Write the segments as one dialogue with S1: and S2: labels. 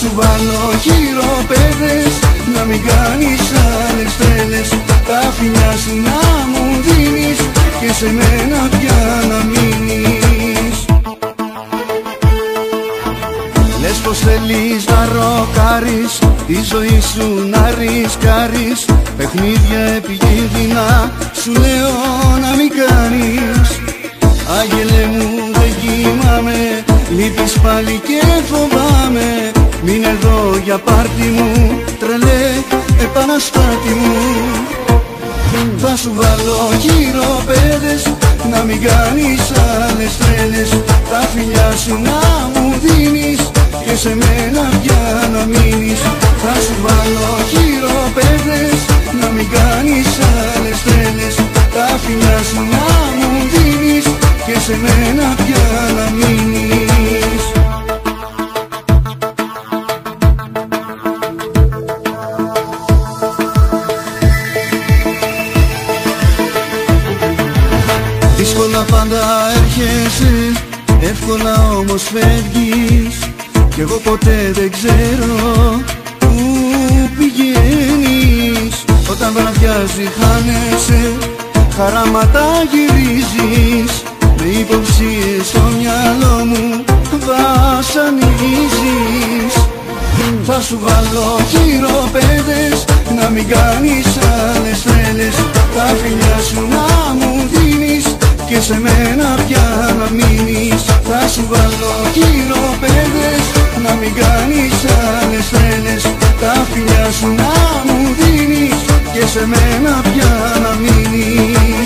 S1: σου βάλω χειροπέδες, να μην κάνεις άλλες τρέλες. Τα φιλιά σου να μου δίνεις και σε μένα πια να μείνεις. Λες πως θέλεις να ροκάρεις, τη ζωή σου να ρισκάρεις. Παιχνίδια επικίνδυνα σου λέω να μην κάνεις. Άγγελε μου δεν κοιμάμαι, λείπεις πάλι και φοβάμαι. Μείνε εδώ για πάρτι μου, τρελέ επαναστάτη μου. Θα σου βάλω χειροπέδες, να μην κάνεις άλλες τρέλες. Τα φιλιά σου να μου δίνεις και σε μένα πια να μείνεις. Θα σου βάλω χειροπέδες, να μην κάνεις άλλες τρέλες. Τα φιλιά σου να μου δίνεις και σε μένα πια να μείνεις. Δύσκολα πάντα έρχεσαι, εύκολα όμως φεύγεις. Κι εγώ ποτέ δεν ξέρω πού πηγαίνεις. Όταν βραδιάζει χάνεσαι, χαράματα γυρίζεις. Με υποψίες στο μυαλό μου βασανίζεις. Θα σου βάλω χειροπέδες, να μην κάνεις άλλες τρέλες. Τα φιλιά σου να μου δίνεις και σε μένα πια να μείνεις. Θα σου βάλω χειροπέδες, να μην κάνεις άλλες τρέλες. Τα φιλιά σου να μου δίνεις και σε μένα πια να μείνεις.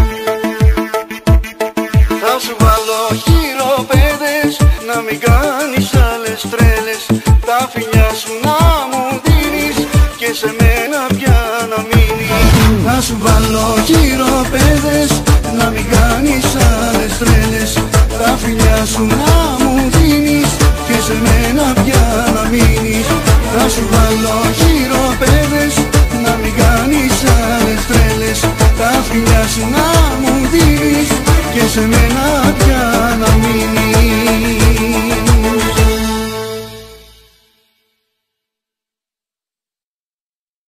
S1: Θα σου βάλω χειροπέδες, να μην κάνεις άλλες τρέλες. Τα φιλιά σου να μου δίνεις και σε μένα πια να μείνεις. Θα σου βάλω χειροπέδες, να μην κάνεις άλλες τρέλες. Τα φιλιά σου να μου δίνεις και σε μένα πια να μείνεις. Θα σου βάλω χειροπέδες, να μην κάνεις άλλες τρέλες. Τα φιλιά σου να μου δίνεις και σε μένα πια